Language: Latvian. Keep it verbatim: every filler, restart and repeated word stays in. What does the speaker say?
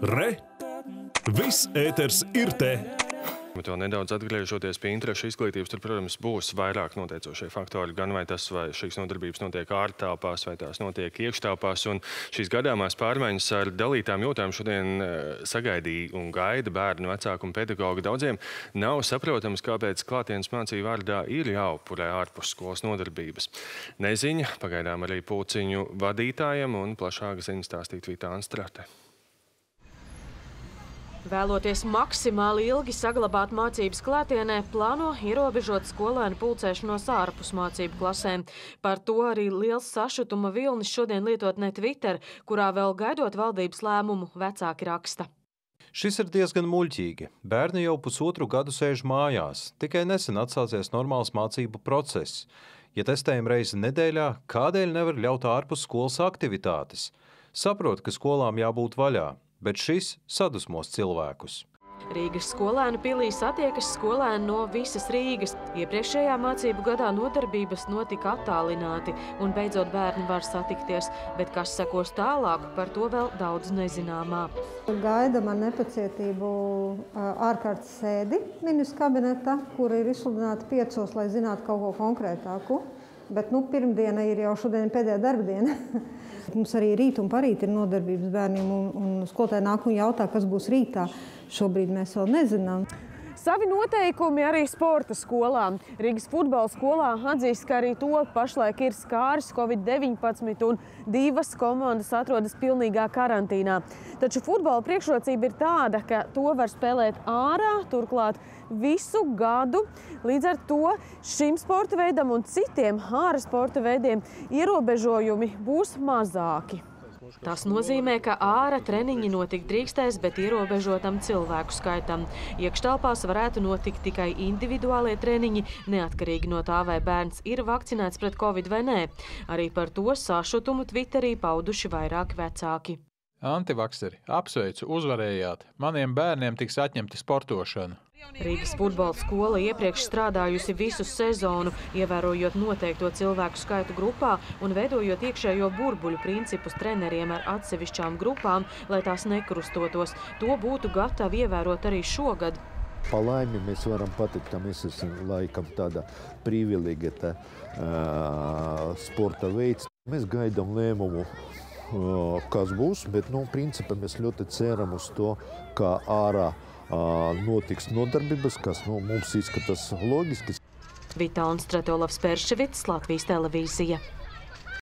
Re! Viss ēters ir te! Bet vēl nedaudz atgriežoties pie interešu izglītības, tur, protams, būs vairāk noteicošie faktori. Gan vai tas, vai šīs nodarbības notiek ārtelpās, vai tās notiek iekštelpās. Un šīs gadāmās pārmaiņas ar dalītām jūtām šodien sagaidīja un gaida bērnu vecāku un pedagogu. Daudziem nav saprotams, kāpēc klātienes mācību vārdā ir jāupurē ārpus skolas nodarbības. Neziņa pagaidām arī pulciņu vadītājiem, un plašāk ziņas stāstīt Vita Anstrate. Vēloties maksimāli ilgi saglabāt mācības klātienē, plāno ierobežot skolēnu pulcēšanos ārpus mācību klasēm. Par to arī liels sašutuma vilnis šodien lietotnē Twitter, kurā vēl gaidot valdības lēmumu vecāki raksta. Šis ir diezgan muļķīgi. Bērni jau pusotru gadu sēž mājās, tikai nesen atsācies normāls mācību process. Ja testējam reizi nedēļā, kādēļ nevar ļaut ārpus skolas aktivitātes? Saprot, ka skolām jābūt vaļā. Bet šis sadusmos cilvēkus. Rīgas skolēnu pilī satiekas skolēni no visas Rīgas. Iepriekšējā mācību gadā nodarbības notika attālināti, un beidzot bērni var satikties. Bet kas sekos tālāk, par to vēl daudz nezināmā. Gaidam ar nepacietību ārkārtas sēdi ministru kabineta, kura ir izsludināta piecos, lai zinātu kaut ko konkrētāku. Bet nu, pirmdiena ir jau šodien pēdējā darba diena. Mums arī rīt un parīt ir nodarbības bērniem, un, un skolotāji nāk un jautā, kas būs rītā. Šobrīd mēs vēl nezinām. Savi noteikumi arī sporta skolām. Rīgas futbola skolā atzīst, ka arī to pašlaik ir skāris covid deviņpadsmit un divas komandas atrodas pilnīgā karantīnā. Taču futbola priekšrocība ir tāda, ka to var spēlēt ārā, turklāt visu gadu. Līdz ar to šim sporta veidam un citiem ārā sporta veidiem ierobežojumi būs mazāki. Tas nozīmē, ka ārā treniņi notikt drīkstēs, bet ierobežotam cilvēku skaitam. Iekštelpās varētu notikt tikai individuālie treniņi, neatkarīgi no tā, vai bērns ir vakcinēts pret covid vai nē. Arī par to sašutumu Twitterī pauduši vairāki vecāki. Antivakseri, apsveicu, uzvarējāt. Maniem bērniem tiks atņemta sportošana. Rīgas futbola skola iepriekš strādājusi visu sezonu, ievērojot noteikto cilvēku skaitu grupā un veidojot iekšējo burbuļu principus treneriem ar atsevišķām grupām, lai tās nekrustotos. To būtu gatavi ievērot arī šogad. Pa laimi mēs varam pateikt, ka mēs esam laikam tāda privilegēta uh, sporta veids. Mēs gaidām lēmumu, uh, kas būs, bet nu, principā mēs ļoti ceram uz to, ka ārā notiks nodarbības, kas nu, mums izskatās loģiski. Vita Anstrate, Olavs Perševits, Latvijas televīzija.